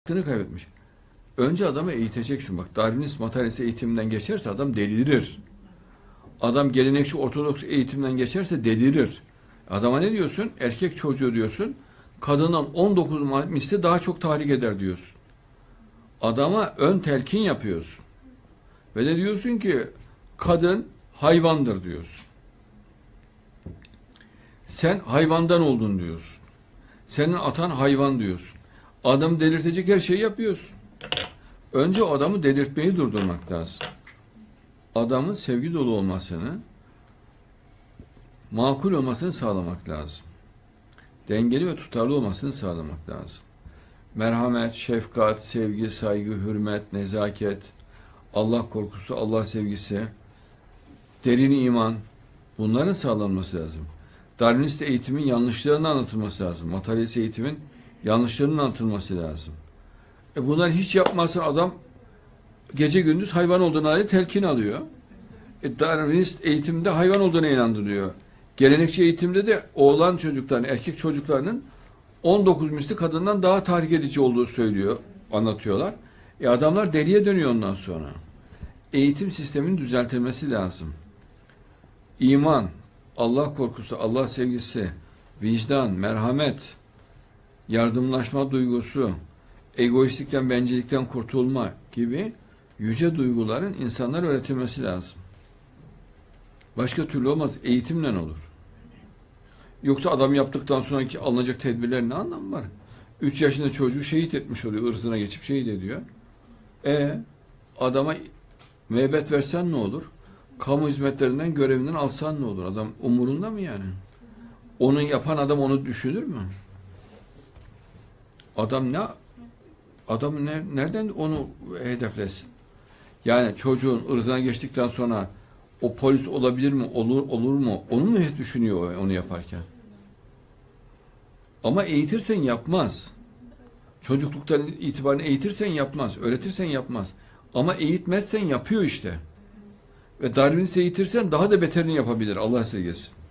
kaybetmiş. Önce adamı eğiteceksin. Bak, Darwinist materyalist eğitimden geçerse adam delirir. Adam gelenekçi ortodoks eğitimden geçerse delirir. Adama ne diyorsun? Erkek çocuğu diyorsun. Kadından 19 misli daha çok tahrik eder diyorsun. Adama ön telkin yapıyorsun. Ve de diyorsun ki kadın hayvandır diyorsun. Sen hayvandan oldun diyorsun. Senin atan hayvan diyorsun. Adamı delirtecek her şeyi yapıyorsun. Önce o adamı delirtmeyi durdurmak lazım. Adamın sevgi dolu olmasını, makul olmasını sağlamak lazım. Dengeli ve tutarlı olmasını sağlamak lazım. Merhamet, şefkat, sevgi, saygı, hürmet, nezaket, Allah korkusu, Allah sevgisi, derin iman, bunların sağlanması lazım. Darwinist eğitimin yanlışlarının anlatılması lazım. Materyalist eğitimin yanlışlarının anlatılması lazım. Bunlar hiç yapmazsa adam gece gündüz hayvan olduğuna dair telkin alıyor. Darwinist eğitimde hayvan olduğuna inandırıyor. Gelenekçi eğitimde de oğlan çocukların, erkek çocuklarının 19 misli kadından daha tahrik edici olduğu anlatıyorlar. Adamlar deliye dönüyor ondan sonra. Eğitim sisteminin düzeltilmesi lazım. İman, Allah korkusu, Allah sevgisi, vicdan, merhamet, yardımlaşma duygusu, egoistlikten, bencillikten kurtulma gibi yüce duyguların insanlara öğretilmesi lazım. Başka türlü olmaz. Eğitimle olur. Yoksa adam yaptıktan sonraki alınacak tedbirlerin ne anlamı var? 3 yaşında çocuğu şehit etmiş oluyor. Irzına geçip şehit ediyor. Adama müebbet versen ne olur? Kamu hizmetlerinden, görevinden alsan ne olur? Adam umurunda mı yani? Onu yapan adam onu düşünür mü? Adam nereden onu hedeflesin? Yani çocuğun ırzına geçtikten sonra o polis olabilir mi? Olur mu? Onu mu düşünüyor onu yaparken? Ama eğitirsen yapmaz. Çocukluktan itibaren eğitirsen yapmaz. Öğretirsen yapmaz. Ama eğitmezsen yapıyor işte. Ve Darwin'i eğitirsen daha da beterini yapabilir. Allah esirgesin.